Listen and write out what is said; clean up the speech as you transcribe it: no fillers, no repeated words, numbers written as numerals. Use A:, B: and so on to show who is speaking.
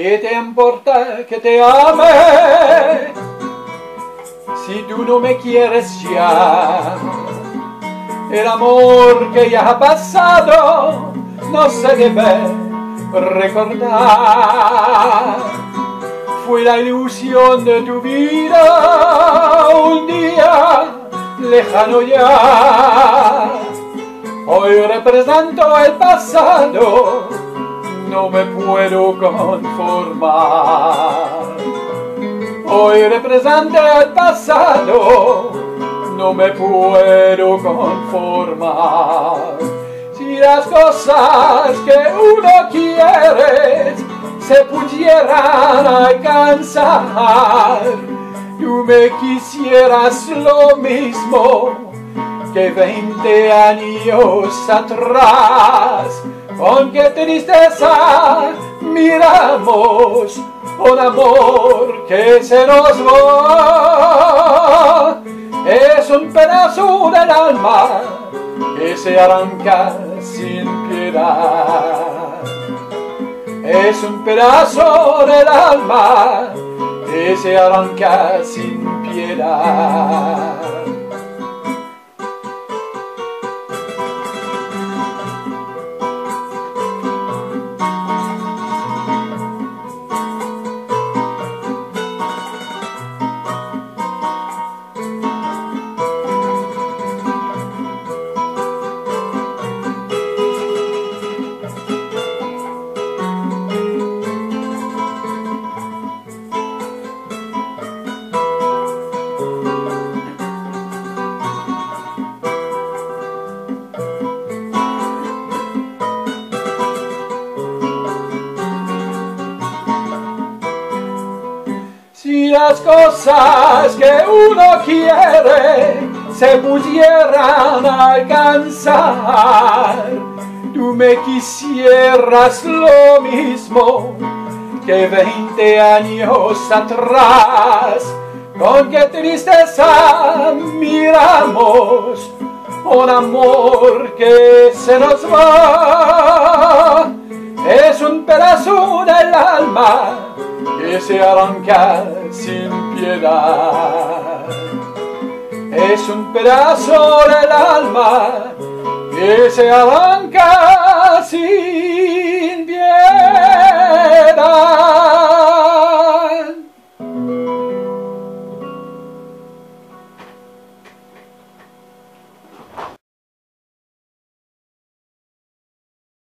A: ¿Qué te importa que te ame si tú no me quieres ya? El amor que ya ha pasado no se debe recordar. Fue la ilusión de tu vida un día lejano ya. Hoy represento el pasado, no me puedo conformar. Hoy represento el pasado, no me puedo conformar. Si las cosas que uno quiere se pudieran alcanzar, tú me quisieras lo mismo que 20 años atrás. Con qué tristeza miramos un amor que se nos va. Es un pedazo del alma que se arranca sin piedad. Es un pedazo del alma que se arranca sin piedad. Si las cosas que uno quiere se pudieran alcanzar, tú me quisieras lo mismo que 20 años atrás. Con qué tristeza miramos un amor que se nos va. Es un pedazo del alma que se arranca sin piedad. Es un pedazo del alma que se arranca sin